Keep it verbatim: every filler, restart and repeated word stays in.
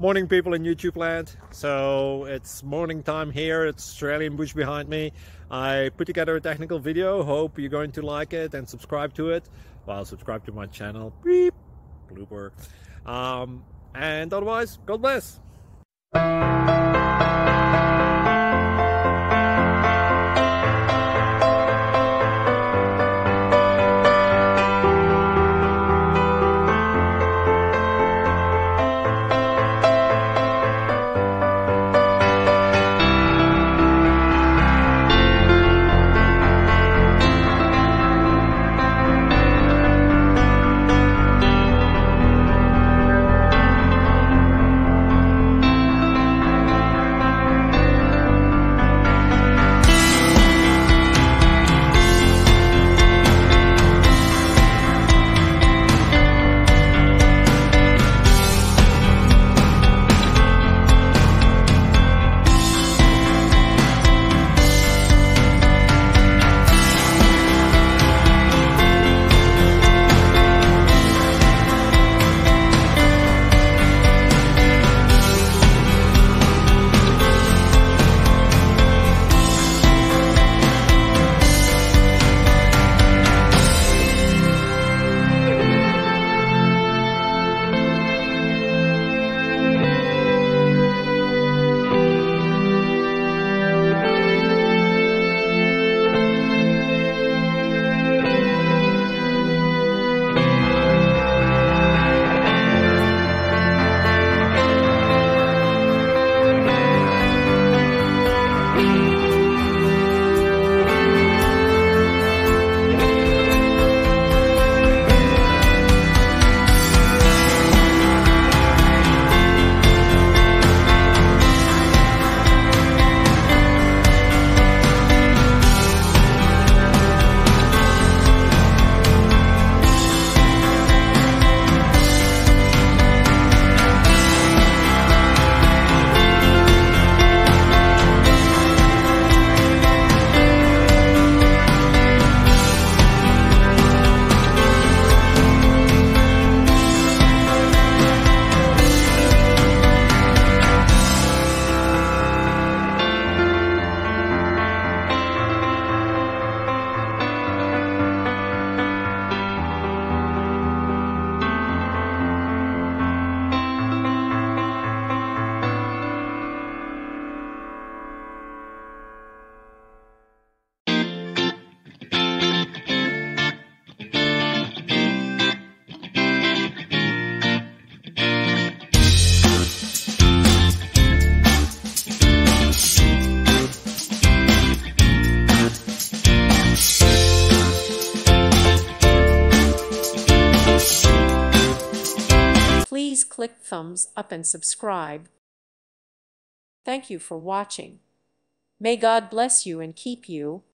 Morning, people in YouTube land. So it's morning time here. It's Australian bush behind me. I put together a technical video. Hope you're going to like it and subscribe to it. Well, subscribe to my channel. Beep. Blooper. Um, and otherwise, God bless. Please click thumbs up and subscribe. Thank you for watching. May God bless you and keep you.